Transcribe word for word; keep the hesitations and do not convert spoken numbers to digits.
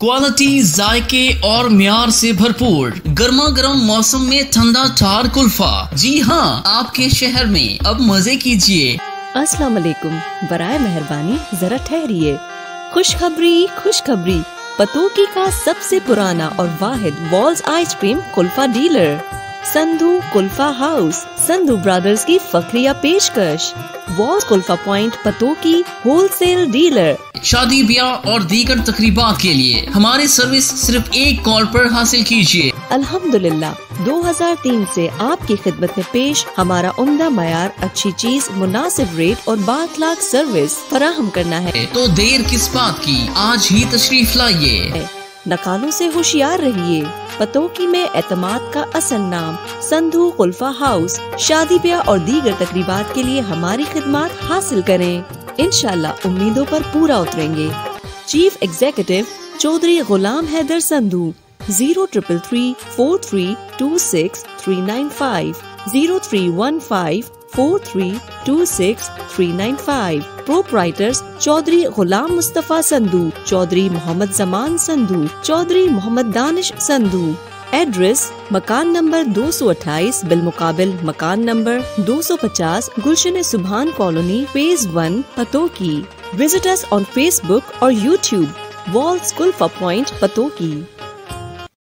Quality, ذائقے اور معیار سے بھرپور گرما گرم موسم میں ٹھنڈا ٹھار کلفہ. جی ہاں، آپ کے شہر میں اب مزے کیجیے. السلام علیکم. برائے مہربانی ذرا ٹھہریے. خوشخبری خوشخبری پتوکی کا سب سے پرانا اور واحد Walls ice cream kulfa dealer Sandhu kulfa house. Sandhu brothers کی فخریہ پیشکش. Walls kulfa point Pattoki wholesale dealer. شادی، بیاہ اور دیگر تقریبات کے لیے ہماری سروس صرف ایک کال پر حاصل کیجیے. الحمدللہ دو ہزار تین سے آپ کی خدمت میں پیش ہمارا عمدہ معیار، اچھی چیز، مناسب ریٹ اور بااخلاق سروس فراہم کرنا ہے. تو دیر کس بات کی، آج ہی تشریف لائیے. نقالوں سے ہوشیار رہیے. پتوکی میں اعتماد کا اصل نام سندھو کلفہ ہاؤس. شادی، بیاہ اور دیگر تقریبات کے لیے ہماری خدمات حاصل کریں. انشاءاللہ امیدوں پر پورا اتریں گے. Chief executive Chaudhry Ghulam Haider Sandhu. Zero triple three four three two six three nine five zero three one five four three two six three nine five. Proprietors Chaudhry Ghulam Mustafa Sandhu, Chaudhry Muhammad Zaman Sandhu, Chaudhry Muhammad Danish Sandhu. Address مکان نمبر دو سو اٹھائیس بالمقابل مکان نمبر دو سو پچاس Gulshan Subhan colony phase one Pattoki. Visit us on Facebook اور YouTube. Walls kulfa point Pattoki.